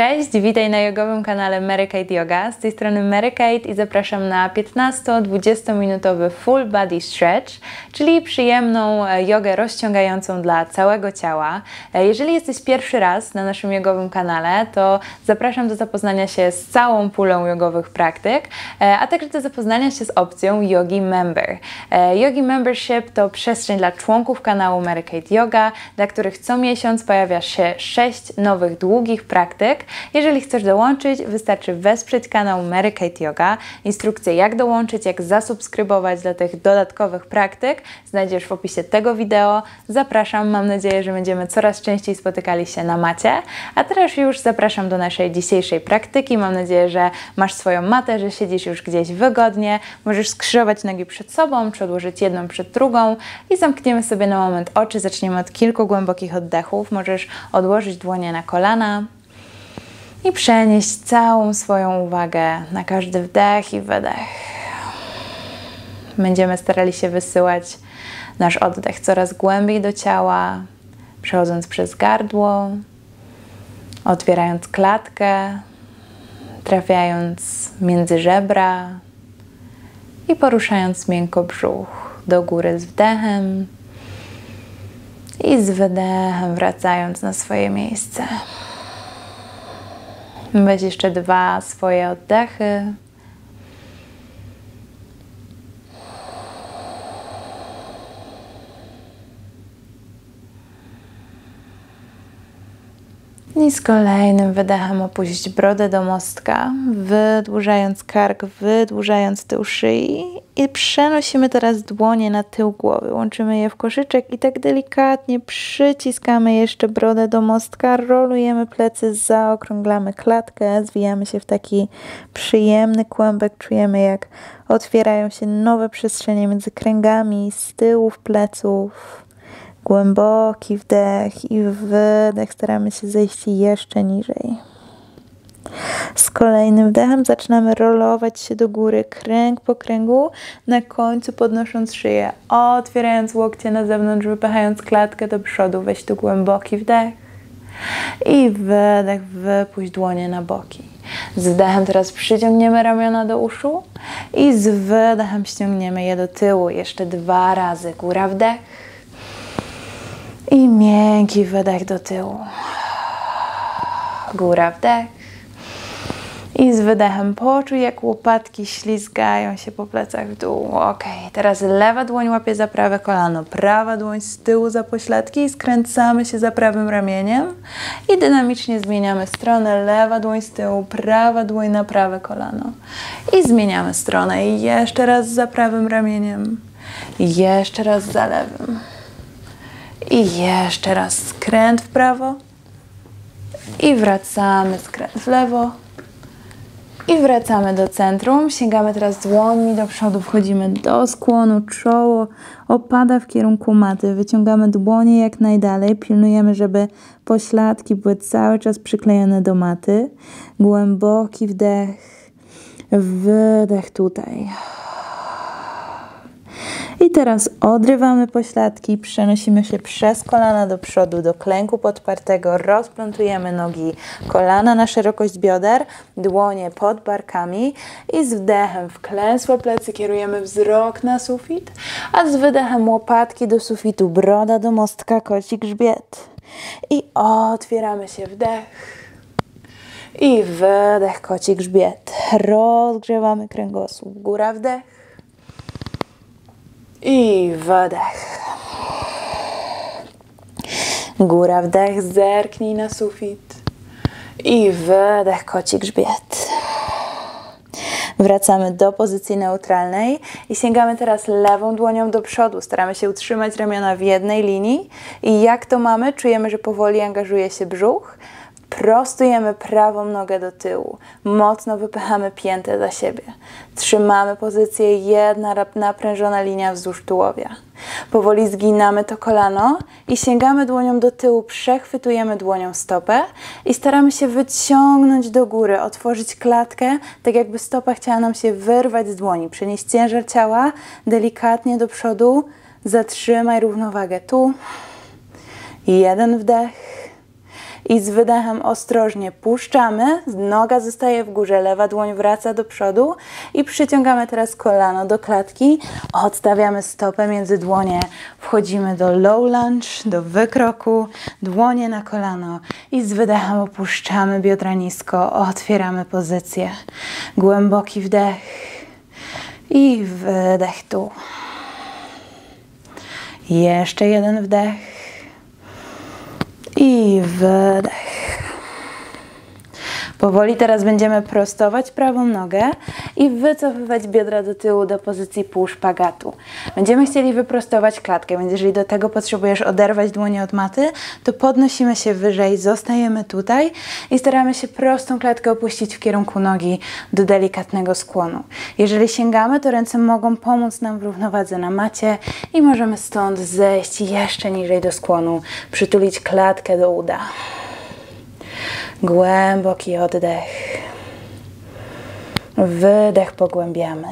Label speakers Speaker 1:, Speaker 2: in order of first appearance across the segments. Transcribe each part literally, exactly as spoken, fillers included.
Speaker 1: Cześć, witaj na jogowym kanale Mary Kate Yoga. Z tej strony Mary Kate i zapraszam na piętnasto-dwudziestominutowy full body stretch, czyli przyjemną jogę rozciągającą dla całego ciała. Jeżeli jesteś pierwszy raz na naszym jogowym kanale, to zapraszam do zapoznania się z całą pulą jogowych praktyk, a także do zapoznania się z opcją Yogi Member. Yogi Membership to przestrzeń dla członków kanału Mary Kate Yoga, dla których co miesiąc pojawia się sześć nowych długich praktyk. Jeżeli chcesz dołączyć, wystarczy wesprzeć kanał Mary Kate Yoga. Instrukcje jak dołączyć, jak zasubskrybować dla tych dodatkowych praktyk znajdziesz w opisie tego wideo. Zapraszam, mam nadzieję, że będziemy coraz częściej spotykali się na macie. A teraz już zapraszam do naszej dzisiejszej praktyki. Mam nadzieję, że masz swoją matę, że siedzisz już gdzieś wygodnie. Możesz skrzyżować nogi przed sobą, czy odłożyć jedną przed drugą i zamkniemy sobie na moment oczy. Zaczniemy od kilku głębokich oddechów. Możesz odłożyć dłonie na kolana i przenieść całą swoją uwagę na każdy wdech i wydech. Będziemy starali się wysyłać nasz oddech coraz głębiej do ciała, przechodząc przez gardło, otwierając klatkę, trafiając między żebra i poruszając miękko brzuch do góry z wdechem i z wydechem wracając na swoje miejsce. Weź jeszcze dwa swoje oddechy. I z kolejnym wydechem opuść brodę do mostka, wydłużając kark, wydłużając tył szyi i przenosimy teraz dłonie na tył głowy. Łączymy je w koszyczek i tak delikatnie przyciskamy jeszcze brodę do mostka, rolujemy plecy, zaokrąglamy klatkę, zwijamy się w taki przyjemny kłębek. Czujemy, jak otwierają się nowe przestrzenie między kręgami, z tyłów pleców. Głęboki wdech i wydech. Staramy się zejść jeszcze niżej. Z kolejnym wdechem zaczynamy rolować się do góry, kręg po kręgu, na końcu podnosząc szyję, otwierając łokcie na zewnątrz, wypychając klatkę do przodu. Weź tu głęboki wdech i wydech, wypuść dłonie na boki. Z wdechem teraz przyciągniemy ramiona do uszu i z wydechem ściągniemy je do tyłu. Jeszcze dwa razy. Góra, wdech. I miękki wydech do tyłu. Góra, wdech. I z wydechem poczuj, jak łopatki ślizgają się po plecach w dół. Ok, teraz lewa dłoń łapie za prawe kolano, prawa dłoń z tyłu za pośladki i skręcamy się za prawym ramieniem i dynamicznie zmieniamy stronę. Lewa dłoń z tyłu, prawa dłoń na prawe kolano. I zmieniamy stronę. I jeszcze raz za prawym ramieniem. I jeszcze raz za lewym. I jeszcze raz skręt w prawo i wracamy, skręt w lewo i wracamy do centrum. Sięgamy teraz dłońmi do przodu, wchodzimy do skłonu, czoło opada w kierunku maty. Wyciągamy dłonie jak najdalej, pilnujemy, żeby pośladki były cały czas przyklejone do maty. Głęboki wdech, wydech tutaj. I teraz odrywamy pośladki, przenosimy się przez kolana do przodu, do klęku podpartego, rozplątujemy nogi, kolana na szerokość bioder, dłonie pod barkami i z wdechem w klęsłe plecy kierujemy wzrok na sufit, a z wydechem łopatki do sufitu, broda do mostka, koci grzbiet. I otwieramy się, wdech i wydech, koci grzbiet. Rozgrzewamy kręgosłup, góra, wdech. I wydech. Góra, wdech, zerknij na sufit. I wydech, koci grzbiet. Wracamy do pozycji neutralnej i sięgamy teraz lewą dłonią do przodu. Staramy się utrzymać ramiona w jednej linii. I jak to mamy? Czujemy, że powoli angażuje się brzuch. Prostujemy prawą nogę do tyłu. Mocno wypychamy piętę za siebie. Trzymamy pozycję, jedna naprężona linia wzdłuż tułowia. Powoli zginamy to kolano i sięgamy dłonią do tyłu, przechwytujemy dłonią stopę i staramy się wyciągnąć do góry, otworzyć klatkę, tak jakby stopa chciała nam się wyrwać z dłoni. Przenieść ciężar ciała delikatnie do przodu. Zatrzymaj równowagę tu. Jeden wdech. I z wydechem ostrożnie puszczamy, noga zostaje w górze, lewa dłoń wraca do przodu i przyciągamy teraz kolano do klatki, odstawiamy stopę między dłonie, wchodzimy do low lunge, do wykroku, dłonie na kolano i z wydechem opuszczamy biodra nisko, otwieramy pozycję. Głęboki wdech i wydech tu. Jeszcze jeden wdech i wydech. Powoli teraz będziemy prostować prawą nogę i wycofywać biodra do tyłu do pozycji półszpagatu. Będziemy chcieli wyprostować klatkę, więc jeżeli do tego potrzebujesz oderwać dłonie od maty, to podnosimy się wyżej, zostajemy tutaj i staramy się prostą klatkę opuścić w kierunku nogi do delikatnego skłonu. Jeżeli sięgamy, to ręce mogą pomóc nam w równowadze na macie i możemy stąd zejść jeszcze niżej do skłonu, przytulić klatkę do uda. Głęboki oddech. Wydech pogłębiamy.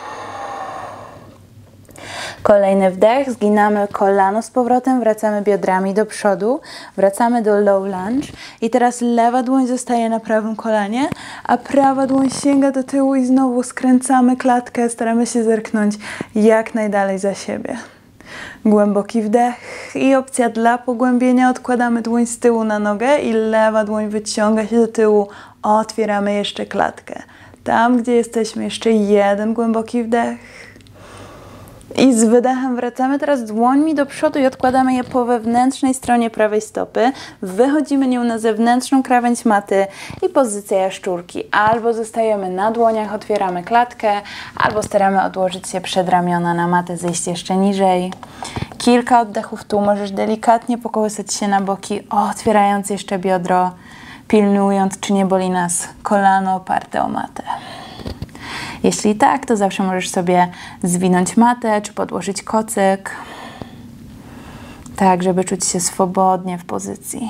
Speaker 1: Kolejny wdech, zginamy kolano z powrotem, wracamy biodrami do przodu, wracamy do low lunge i teraz lewa dłoń zostaje na prawym kolanie, a prawa dłoń sięga do tyłu i znowu skręcamy klatkę, staramy się zerknąć jak najdalej za siebie. Głęboki wdech i opcja dla pogłębienia, odkładamy dłoń z tyłu na nogę i lewa dłoń wyciąga się do tyłu, otwieramy jeszcze klatkę. Tam, gdzie jesteśmy, jeszcze jeden głęboki wdech. I z wydechem wracamy teraz dłońmi do przodu i odkładamy je po wewnętrznej stronie prawej stopy. Wychodzimy nią na zewnętrzną krawędź maty i pozycja jaszczurki. Albo zostajemy na dłoniach, otwieramy klatkę, albo staramy odłożyć się przed ramiona na matę, zejść jeszcze niżej. Kilka oddechów tu, możesz delikatnie pokołysać się na boki, otwierając jeszcze biodro, pilnując, czy nie boli nas kolano oparte o matę. Jeśli tak, to zawsze możesz sobie zwinąć matę, czy podłożyć kocyk, tak, żeby czuć się swobodnie w pozycji.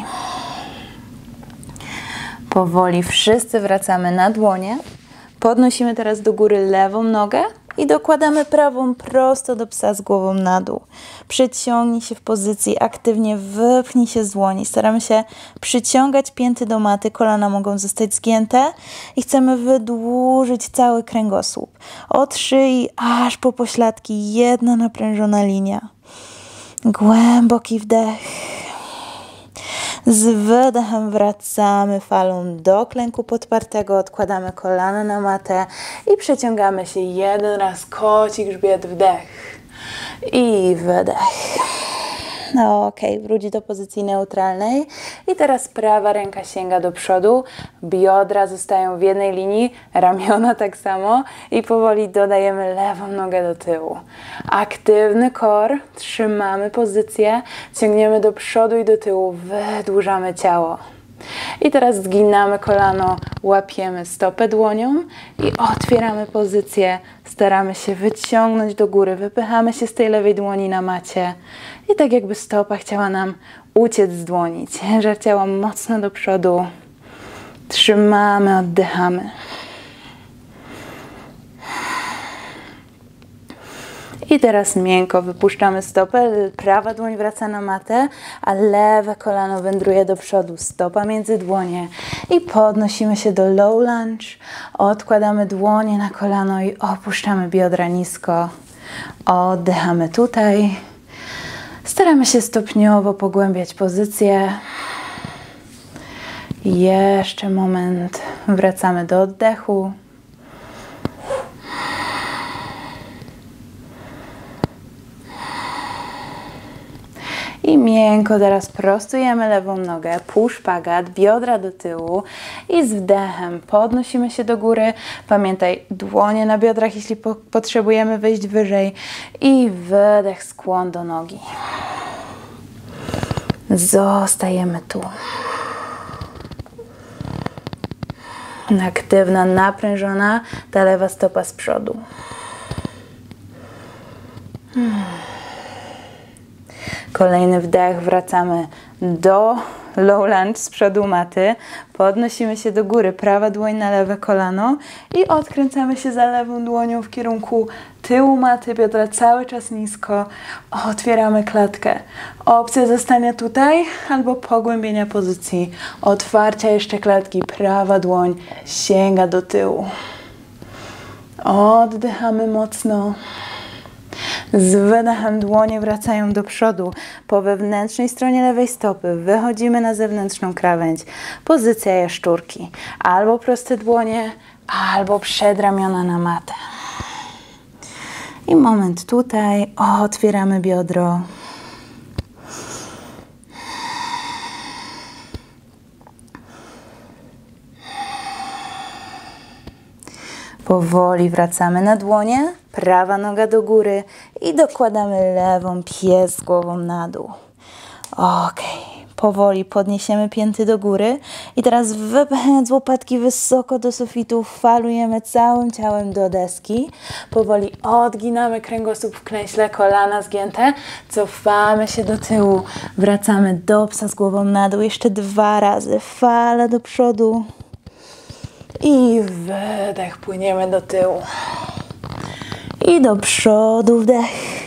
Speaker 1: Powoli wszyscy wracamy na dłonie. Podnosimy teraz do góry lewą nogę i dokładamy prawą prosto do psa z głową na dół. Przyciągnij się w pozycji, aktywnie wypchnij się z dłoni. Staramy się przyciągać pięty do maty, kolana mogą zostać zgięte i chcemy wydłużyć cały kręgosłup. Od szyi aż po pośladki, jedna naprężona linia. Głęboki wdech. Z wydechem wracamy falą do klęku podpartego, odkładamy kolana na matę i przeciągamy się jeden raz, kocik, grzbiet, wdech i wydech. No ok, wróć do pozycji neutralnej i teraz prawa ręka sięga do przodu, biodra zostają w jednej linii, ramiona tak samo i powoli dodajemy lewą nogę do tyłu. Aktywny core, trzymamy pozycję, ciągniemy do przodu i do tyłu, wydłużamy ciało. I teraz zginamy kolano, łapiemy stopę dłonią i otwieramy pozycję, staramy się wyciągnąć do góry, wypychamy się z tej lewej dłoni na macie i tak jakby stopa chciała nam uciec z dłoni, ciężar ciała mocno do przodu, trzymamy, oddychamy. I teraz miękko wypuszczamy stopę, prawa dłoń wraca na matę, a lewe kolano wędruje do przodu, stopa między dłonie i podnosimy się do low lunge, odkładamy dłonie na kolano i opuszczamy biodra nisko, oddychamy tutaj, staramy się stopniowo pogłębiać pozycję, jeszcze moment, wracamy do oddechu. I miękko teraz prostujemy lewą nogę, półszpagat, biodra do tyłu i z wdechem podnosimy się do góry. Pamiętaj, dłonie na biodrach, jeśli po potrzebujemy wyjść wyżej i wydech, skłon do nogi. Zostajemy tu. Aktywna, naprężona, ta lewa stopa z przodu. Hmm. Kolejny wdech, wracamy do low lunge z przodu maty, podnosimy się do góry, prawa dłoń na lewe kolano i odkręcamy się za lewą dłonią w kierunku tyłu maty, biodra cały czas nisko. Otwieramy klatkę. Opcja zostania tutaj albo pogłębienia pozycji. Otwarcia jeszcze klatki. Prawa dłoń sięga do tyłu. Oddychamy mocno. Z wydechem dłonie wracają do przodu. Po wewnętrznej stronie lewej stopy wychodzimy na zewnętrzną krawędź. Pozycja jaszczurki. Albo proste dłonie, albo przedramiona na matę. I moment tutaj. Otwieramy biodro. Powoli wracamy na dłonie, prawa noga do góry i dokładamy lewą pies głową na dół. Ok, powoli podniesiemy pięty do góry i teraz wypchając łopatki wysoko do sufitu, falujemy całym ciałem do deski. Powoli odginamy kręgosłup w klęśle, kolana zgięte, cofamy się do tyłu, wracamy do psa z głową na dół, jeszcze dwa razy, fala do przodu. I wydech, płyniemy do tyłu. I do przodu wdech.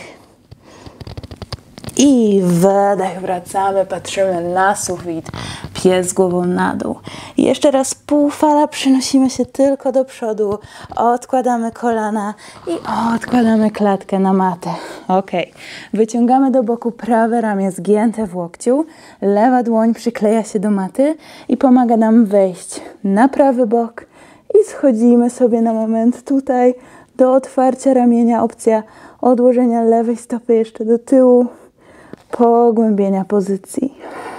Speaker 1: I wydech, wracamy, patrzymy na sufit. Pies z głową na dół. I jeszcze raz półfala, przenosimy się tylko do przodu. Odkładamy kolana i odkładamy klatkę na matę. Ok. Wyciągamy do boku prawe ramię zgięte w łokciu. Lewa dłoń przykleja się do maty i pomaga nam wejść na prawy bok. I schodzimy sobie na moment tutaj do otwarcia ramienia. Opcja odłożenia lewej stopy jeszcze do tyłu. Pogłębienia pozycji.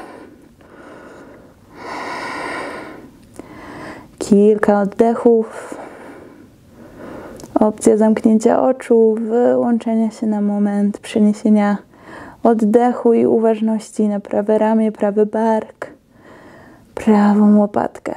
Speaker 1: Kilka oddechów. Opcja zamknięcia oczu, wyłączenia się na moment, przeniesienia oddechu i uważności na prawe ramię, prawy bark, prawą łopatkę.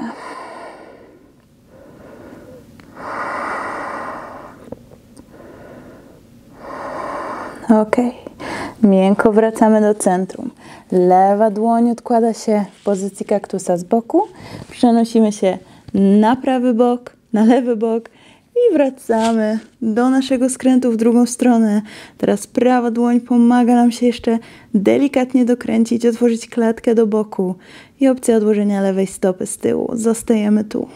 Speaker 1: Ok. Miękko wracamy do centrum. Lewa dłoń odkłada się w pozycji kaktusa z boku. Przenosimy się na prawy bok, na lewy bok i wracamy do naszego skrętu w drugą stronę. Teraz prawa dłoń pomaga nam się jeszcze delikatnie dokręcić, otworzyć klatkę do boku i opcja odłożenia lewej stopy z tyłu. Zostajemy tu.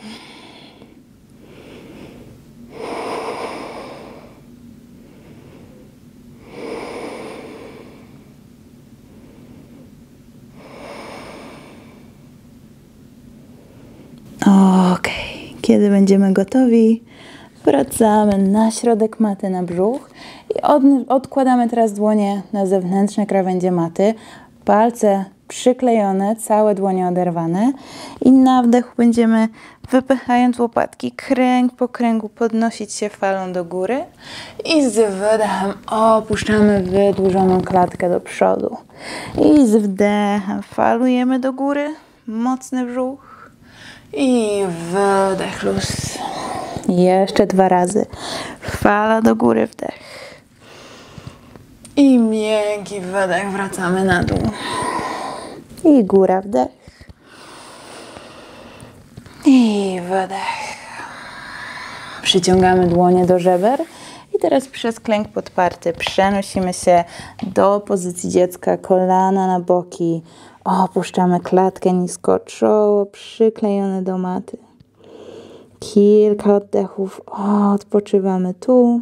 Speaker 1: Ok, kiedy będziemy gotowi, wracamy na środek maty, na brzuch i od, odkładamy teraz dłonie na zewnętrzne krawędzie maty, palce przyklejone, całe dłonie oderwane i na wdechu będziemy, wypychając łopatki kręg po kręgu, podnosić się falą do góry i z wydechem opuszczamy wydłużoną klatkę do przodu i z wdechem falujemy do góry, mocny brzuch. I wydech, luz. Jeszcze dwa razy. Fala do góry, wdech. I miękki wydech, wracamy na dół. I góra, wdech. I wydech. Przyciągamy dłonie do żeber. I teraz przez klęk podparty przenosimy się do pozycji dziecka, kolana na boki. Opuszczamy klatkę nisko, czoło przyklejone do maty. Kilka oddechów, odpoczywamy tu.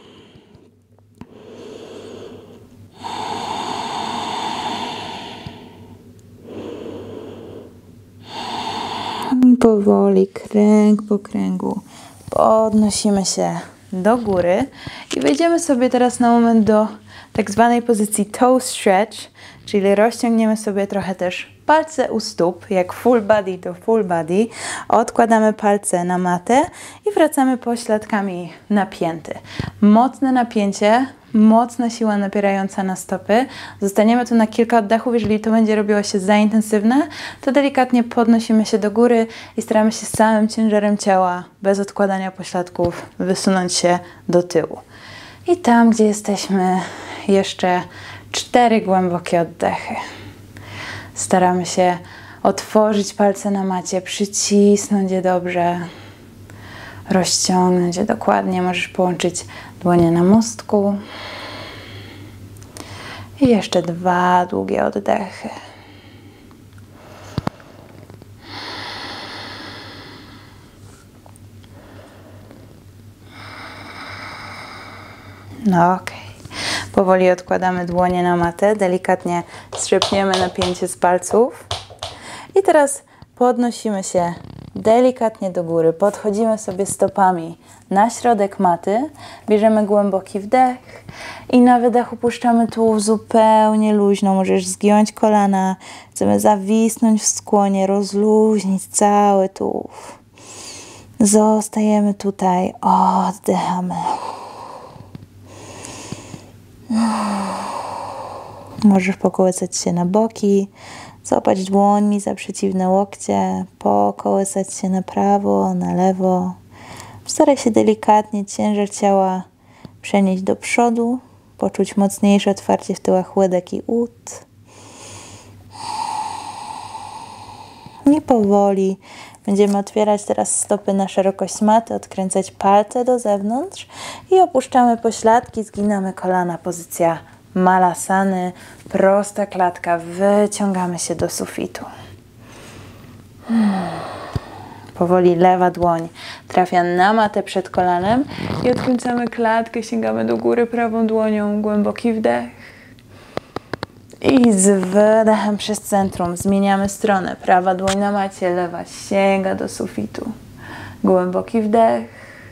Speaker 1: I powoli, kręg po kręgu, podnosimy się do góry i wejdziemy sobie teraz na moment do tak zwanej pozycji toe stretch, czyli rozciągniemy sobie trochę też palce u stóp, jak full body to full body. Odkładamy palce na matę i wracamy pośladkami napięty. Mocne napięcie, mocna siła napierająca na stopy. Zostaniemy tu na kilka oddechów. Jeżeli to będzie robiło się za intensywne, to delikatnie podnosimy się do góry i staramy się całym ciężarem ciała, bez odkładania pośladków, wysunąć się do tyłu. I tam, gdzie jesteśmy, jeszcze cztery głębokie oddechy. Staramy się otworzyć palce na macie, przycisnąć je dobrze. rozciągnąć je dokładnie. Możesz połączyć dłonie na mostku. I jeszcze dwa długie oddechy. No okej. Powoli odkładamy dłonie na matę, delikatnie strzepniemy napięcie z palców. I teraz podnosimy się delikatnie do góry, podchodzimy sobie stopami na środek maty, bierzemy głęboki wdech i na wydech opuszczamy tułów zupełnie luźno. Możesz zgiąć kolana, chcemy zawisnąć w skłonie, rozluźnić cały tułów. Zostajemy tutaj, oddychamy. Możesz pokołysać się na boki, złapać dłońmi za przeciwne łokcie, pokołysać się na prawo, na lewo. Staraj się delikatnie ciężar ciała przenieść do przodu, poczuć mocniejsze otwarcie w tyłach łydek i ud. I powoli będziemy otwierać teraz stopy na szerokość maty, odkręcać palce do zewnątrz i opuszczamy pośladki, zginamy kolana, pozycja malasany, prosta klatka, wyciągamy się do sufitu. Hmm. Powoli lewa dłoń trafia na matę przed kolanem i odkręcamy klatkę, sięgamy do góry prawą dłonią, głęboki wdech. I z wydechem przez centrum zmieniamy stronę. Prawa dłoń na macie, lewa sięga do sufitu. Głęboki wdech.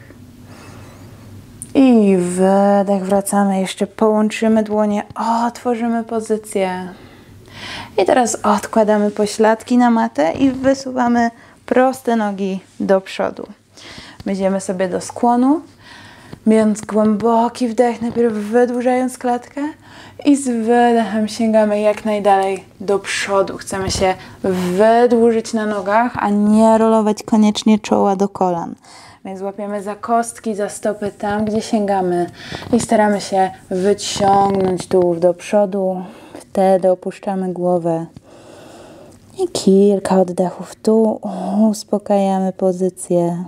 Speaker 1: I wydech, wracamy, jeszcze połączymy dłonie, otworzymy pozycję. I teraz odkładamy pośladki na matę i wysuwamy proste nogi do przodu. Będziemy sobie do skłonu, biorąc głęboki wdech, najpierw wydłużając klatkę i z wydechem sięgamy jak najdalej do przodu. Chcemy się wydłużyć na nogach, a nie rolować koniecznie czoła do kolan. Więc łapiemy za kostki, za stopy tam, gdzie sięgamy i staramy się wyciągnąć tułów do przodu. Wtedy opuszczamy głowę. I kilka oddechów tu, uspokajamy pozycję.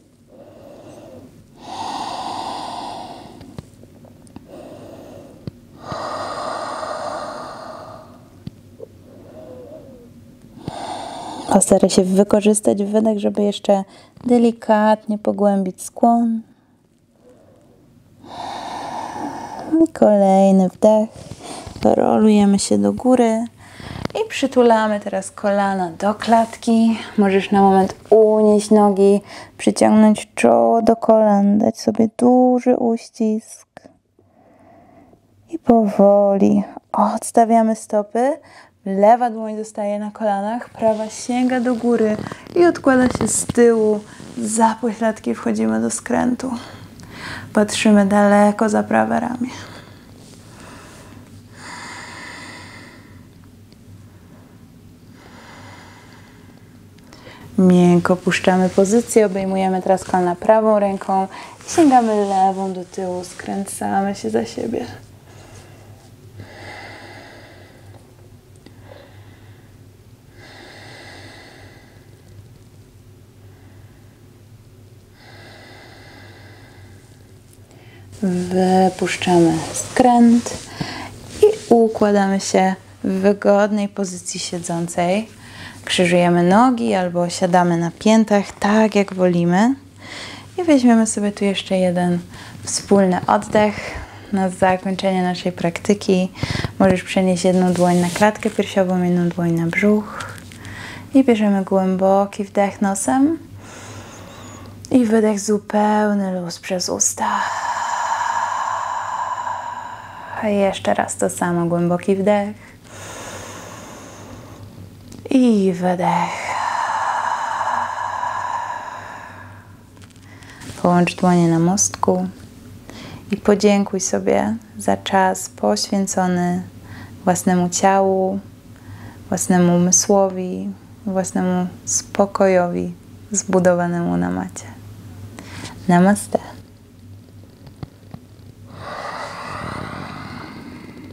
Speaker 1: Postaraj się wykorzystać wydech, żeby jeszcze delikatnie pogłębić skłon. I kolejny wdech. Rolujemy się do góry i przytulamy teraz kolana do klatki. Możesz na moment unieść nogi, przyciągnąć czoło do kolan, dać sobie duży uścisk. I powoli odstawiamy stopy. Lewa dłoń zostaje na kolanach, prawa sięga do góry i odkłada się z tyłu. Za pośladki wchodzimy do skrętu. Patrzymy daleko za prawe ramię. Miękko puszczamy pozycję, obejmujemy teraz kolana prawą ręką i sięgamy lewą do tyłu, skręcamy się za siebie. Wypuszczamy skręt i układamy się w wygodnej pozycji siedzącej. Krzyżujemy nogi albo siadamy na piętach, tak jak wolimy. I weźmiemy sobie tu jeszcze jeden wspólny oddech na zakończenie naszej praktyki. Możesz przenieść jedną dłoń na klatkę piersiową, jedną dłoń na brzuch. I bierzemy głęboki wdech nosem i wydech, zupełny luz przez usta. A jeszcze raz to samo, głęboki wdech i wydech. Połącz dłonie na mostku i podziękuj sobie za czas poświęcony własnemu ciału, własnemu umysłowi, własnemu spokojowi zbudowanemu na macie. Namaste.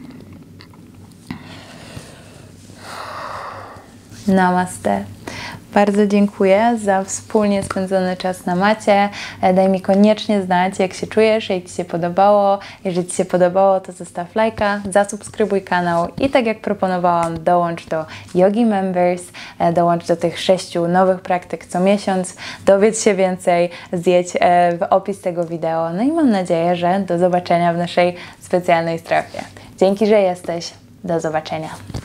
Speaker 1: Namaste. Bardzo dziękuję za wspólnie spędzony czas na macie. Daj mi koniecznie znać, jak się czujesz, jak Ci się podobało. Jeżeli Ci się podobało, to zostaw lajka, zasubskrybuj kanał i tak jak proponowałam, dołącz do Yogi Members, dołącz do tych sześciu nowych praktyk co miesiąc. Dowiedz się więcej, zjedź w opis tego wideo. No i mam nadzieję, że do zobaczenia w naszej specjalnej strefie. Dzięki, że jesteś. Do zobaczenia.